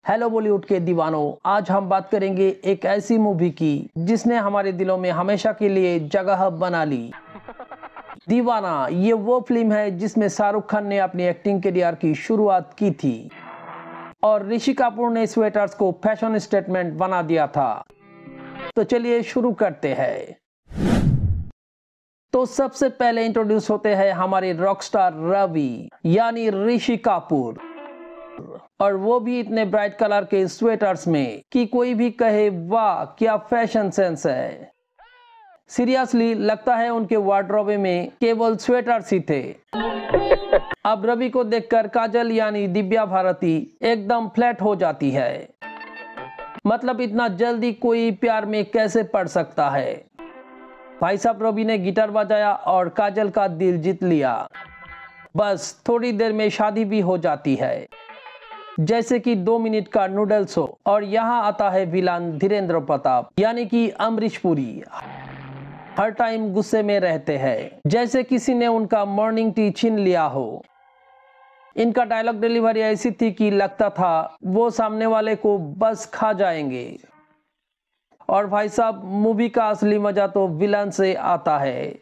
Hello Bollywood के दीवानों, आज हम बात करेंगे एक ऐसी मूवी की जिसने हमारे दिलों में हमेशा के लिए जगह बना ली। दीवाना ये वो फिल्म है जिसमें शाहरुख खान ने अपनी एक्टिंग करियर की शुरुआत की थी और ऋषि कपूर ने स्वेटर्स को फैशन स्टेटमेंट बना दिया था। तो चलिए शुरू करते हैं। तो सबसे पहले इंट्रोड्यूस होते हैं हमारे रॉकस्टार रवि यानी ऋषि कपूर, और वो भी इतने ब्राइट कलर के स्वेटर्स में कि कोई भी कहे वाह क्या फैशन सेंस है। सीरियसली लगता है उनके वार्डरोबे में केवल स्वेटर्स ही थे। अब रवि को देखकर काजल यानी दिव्या भारती एकदम फ्लैट हो जाती है। मतलब इतना जल्दी कोई प्यार में कैसे पड़ सकता है। भाई साहब रवि ने गिटार बजाया और काजल का दिल जीत लिया। बस थोड़ी देर में शादी भी हो जाती है, जैसे कि 2 मिनट का नूडल शो। और यहाँ आता है विलान धीरेन्द्र प्रताप यानी कि अमरीश पुरी। हर टाइम गुस्से में रहते हैं, जैसे किसी ने उनका मॉर्निंग टी छीन लिया हो। इनका डायलॉग डिलीवरी ऐसी थी कि लगता था वो सामने वाले को बस खा जाएंगे। और भाई साहब मूवी का असली मजा तो विलन से आता है।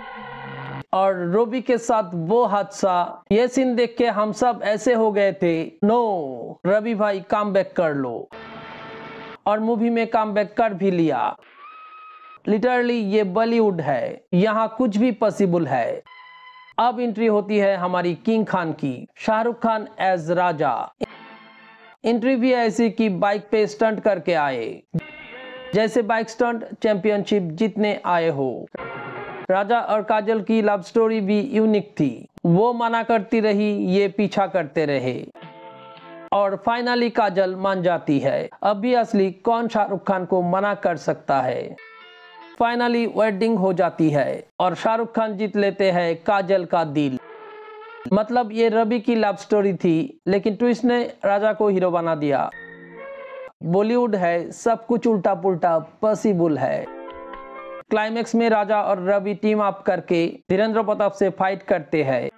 और रवि के साथ वो हादसा, ये सीन देख के हम सब ऐसे हो गए थे, नो रवि भाई कम बैक कर लो। और मूवी में कम बैक कर भी लिया। लिटरली ये बॉलीवुड है, यहाँ कुछ भी पॉसिबल है। अब एंट्री होती है हमारी किंग खान की, शाहरुख खान एज राजा। एंट्री भी ऐसी कि बाइक पे स्टंट करके आए, जैसे बाइक स्टंट चैंपियनशिप जीतने आए हो। राजा और काजल की लव स्टोरी भी यूनिक थी। वो मना करती रही, ये पीछा करते रहे और फाइनली काजल मान जाती है। अभी असली कौन शाहरुख खान को मना कर सकता है। फाइनली वेडिंग हो जाती है और शाहरुख खान जीत लेते हैं काजल का दिल। मतलब ये रवि की लव स्टोरी थी, लेकिन ट्विस्ट ने राजा को हीरो बना दिया। बॉलीवुड है, सब कुछ उल्टा पुल्टा पॉसिबल है। क्लाइमेक्स में राजा और रवि टीम अप करके धीरेन्द्र प्रताप से फाइट करते हैं।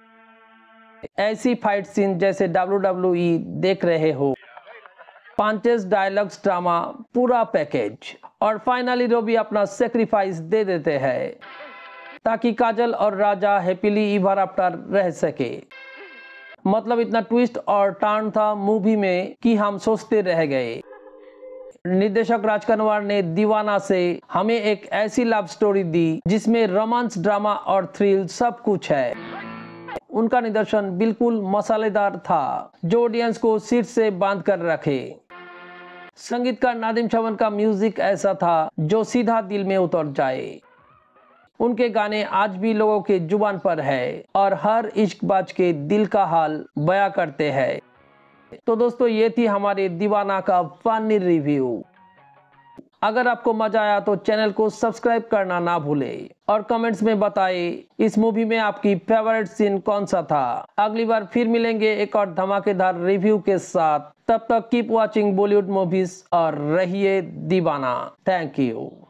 ऐसी फाइट सीन जैसे WWE देख रहे हो। पंचेस, डायलॉग्स, ड्रामा, पूरा पैकेज। और फाइनली रवि अपना सेक्रीफाइस दे देते हैं ताकि काजल और राजा हैप्पीली एवर आफ्टर रह सके। मतलब इतना ट्विस्ट और टर्न था मूवी में कि हम सोचते रह गए। निर्देशक राज कनवार ने दीवाना से हमें एक ऐसी लव स्टोरी दी जिसमें रोमांस, ड्रामा और थ्रिल सब कुछ है। उनका निर्देशन बिल्कुल मसालेदार था, जो ऑडियंस को सीट से बांध कर रखे। संगीतकार नादिम श्रवण का म्यूजिक ऐसा था जो सीधा दिल में उतर जाए। उनके गाने आज भी लोगों के जुबान पर है और हर इश्कबाज के दिल का हाल बयां करते हैं। तो दोस्तों ये थी हमारे दीवाना का फनी रिव्यू। अगर आपको मजा आया तो चैनल को सब्सक्राइब करना ना भूले और कमेंट्स में बताएं इस मूवी में आपकी फेवरेट सीन कौन सा था। अगली बार फिर मिलेंगे एक और धमाकेदार रिव्यू के साथ। तब तक कीप वॉचिंग बॉलीवुड मूवीज और रहिए दीवाना। Thank you.